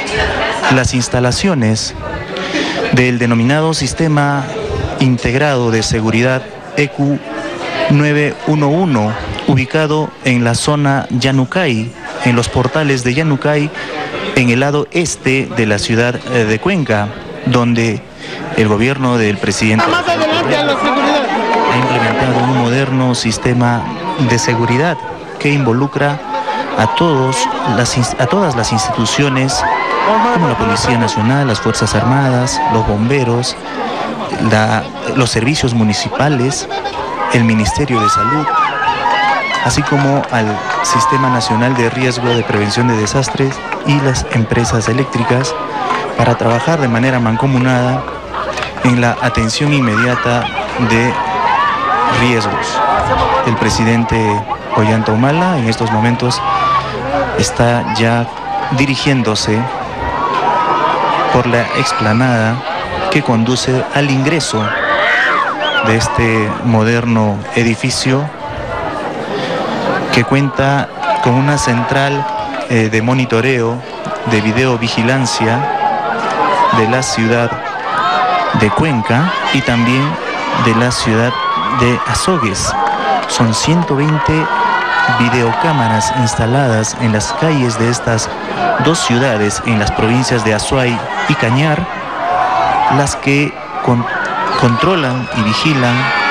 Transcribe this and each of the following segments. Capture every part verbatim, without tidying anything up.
las instalaciones del denominado Sistema Integrado de Seguridad E Q nueve uno uno, ubicado en la zona Yanucay, en los portales de Yanucay, en el lado este de la ciudad de Cuenca, donde el gobierno del presidente ha implementado un moderno sistema de seguridad que involucra a, todos las, a todas las instituciones, como la Policía Nacional, las Fuerzas Armadas, los bomberos, la, los servicios municipales, el Ministerio de Salud, así como al Sistema Nacional de Riesgo de Prevención de Desastres y las empresas eléctricas, para trabajar de manera mancomunada en la atención inmediata de riesgos. El presidente Ollanta Humala en estos momentos está ya dirigiéndose por la explanada que conduce al ingreso de este moderno edificio, que cuenta con una central eh, de monitoreo, de videovigilancia de la ciudad de Cuenca y también de la ciudad de Azogues. Son ciento veinte videocámaras instaladas en las calles de estas dos ciudades, en las provincias de Azuay y Cañar, las que con, controlan y vigilan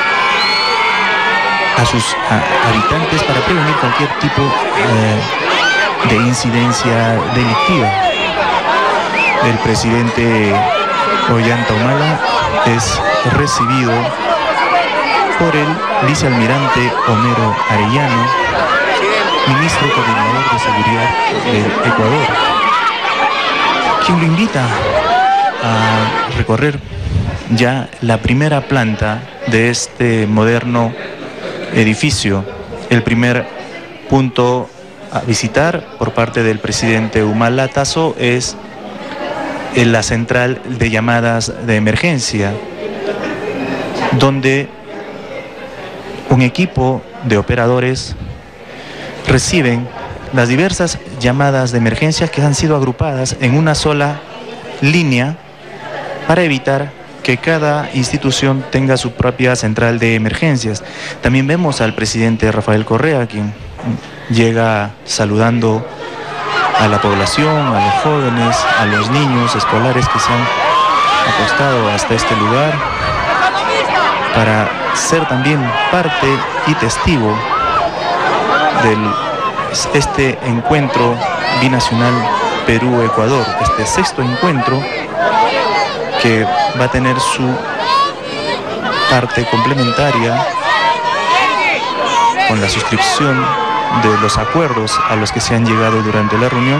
a sus a, habitantes para prevenir cualquier tipo eh, de incidencia delictiva. El presidente Ollanta Humala es recibido por el vicealmirante Homero Arellano, ministro coordinador de Seguridad del Ecuador, quien lo invita a recorrer ya la primera planta de este moderno edificio. El primer punto a visitar por parte del presidente Humala Tazo es en la central de llamadas de emergencia, donde un equipo de operadores reciben las diversas llamadas de emergencia que han sido agrupadas en una sola línea para evitar que cada institución tenga su propia central de emergencias. También vemos al presidente Rafael Correa, quien llega saludando a la población, a los jóvenes, a los niños escolares que se han apostado hasta este lugar para ser también parte y testigo de este encuentro binacional Perú-Ecuador, este sexto encuentro que va a tener su parte complementaria con la suscripción de los acuerdos a los que se han llegado durante la reunión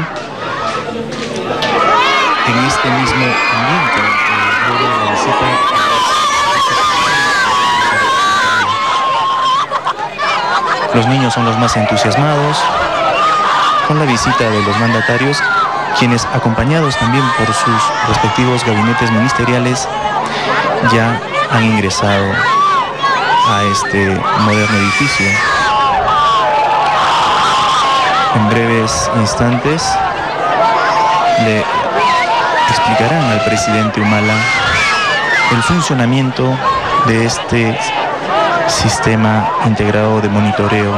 en este mismo ambiente. Luego de la visita, los niños son los más entusiasmados con la visita de los mandatarios, quienes, acompañados también por sus respectivos gabinetes ministeriales, ya han ingresado a este moderno edificio. En breves instantes le explicarán al presidente Humala el funcionamiento de este sistema integrado de monitoreo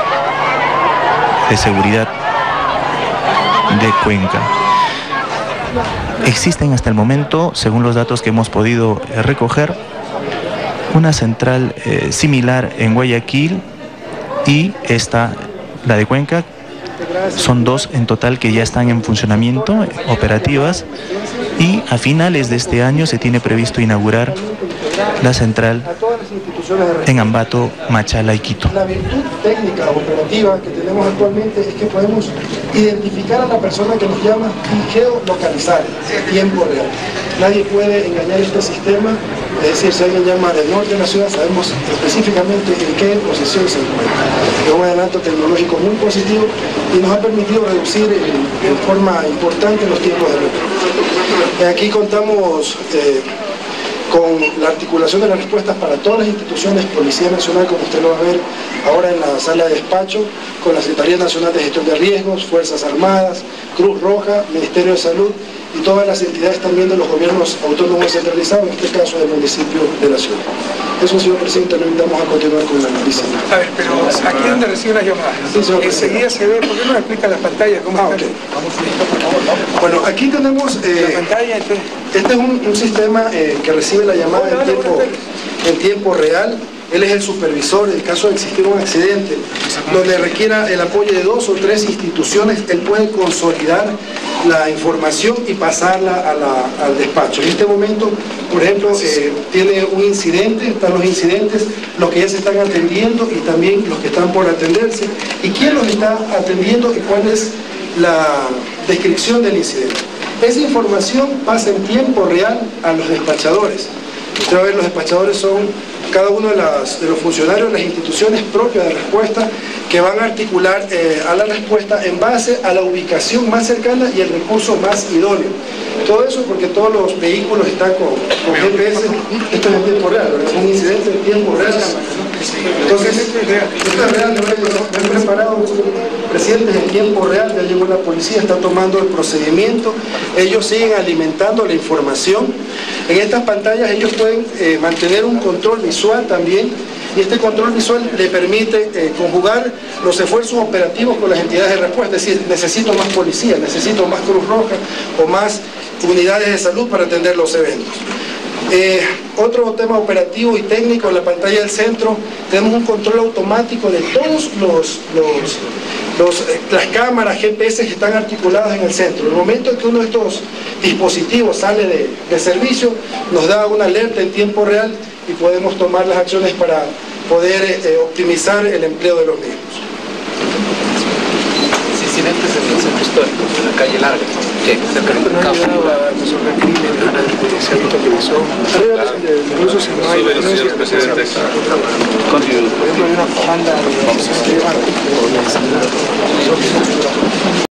de seguridad de Cuenca. Existen hasta el momento, según los datos que hemos podido eh, recoger, una central eh, similar en Guayaquil y esta, la de Cuenca. Son dos en total que ya están en funcionamiento, operativas, y a finales de este año se tiene previsto inaugurar la central en Ambato, Machala y Quito. La virtud técnica operativa que tenemos actualmente es que podemos identificar a la persona que nos llama y geolocalizar en tiempo real. Nadie puede engañar este sistema, es decir, si alguien llama del norte de la ciudad, sabemos específicamente en qué posición se encuentra. Es un adelanto tecnológico muy positivo y nos ha permitido reducir en, en forma importante los tiempos de retorno. Aquí contamos eh, con la articulación de las respuestas para todas las instituciones, Policía Nacional, como usted lo va a ver ahora en la sala de despacho, con la Secretaría Nacional de Gestión de Riesgos, Fuerzas Armadas, Cruz Roja, Ministerio de Salud y todas las entidades también de los gobiernos autónomos centralizados, en este caso del municipio de la ciudad. Eso, señor presidente, lo invitamos a continuar con la noticia. A ver, pero aquí es donde reciben las llamadas. Sí, señor Enseguida se ve, ¿por qué no me explica las pantallas? ¿Cómo ah, okay. Bueno, aquí tenemos... Eh, la pantalla, entonces... Este es un, un sistema eh, que recibe la llamada en tiempo, en tiempo real. Él es el supervisor en caso de existir un accidente donde requiera el apoyo de dos o tres instituciones. Él puede consolidar la información y pasarla a la, al despacho. En este momento, por ejemplo, eh, tiene un incidente, están los incidentes, los que ya se están atendiendo y también los que están por atenderse, y quién los está atendiendo y cuál es la descripción del incidente. Esa información pasa en tiempo real a los despachadores. Usted va a ver, los despachadores son cada uno de, las, de los funcionarios de las instituciones propias de respuesta que van a articular eh, a la respuesta en base a la ubicación más cercana y el recurso más idóneo. Todo eso porque todos los vehículos están con, con G P S. Esto es en tiempo real, ¿verdad? Es un incidente en tiempo real. Entonces, esto es real, me he preparado, presidentes, en tiempo real, ya llegó la policía, está tomando el procedimiento, ellos siguen alimentando la información. En estas pantallas ellos pueden eh, mantener un control visual también, y este control visual le permite eh, conjugar los esfuerzos operativos con las entidades de respuesta, es decir, necesito más policía, necesito más Cruz Roja o más unidades de salud para atender los eventos. Eh, otro tema operativo y técnico, en la pantalla del centro tenemos un control automático de todos los, los, los eh, las cámaras G P S que están articuladas en el centro. En el momento en que uno de estos dispositivos sale de, de servicio, nos da una alerta en tiempo real y podemos tomar las acciones para poder eh, optimizar el empleo de los mismos. Incidentes en el centro histórico, en la calle Larga, que cerca del mercado. Sobre el crimen, se ha visto que pasó. Incluso si no hay denuncias, por ejemplo, hay una banda de...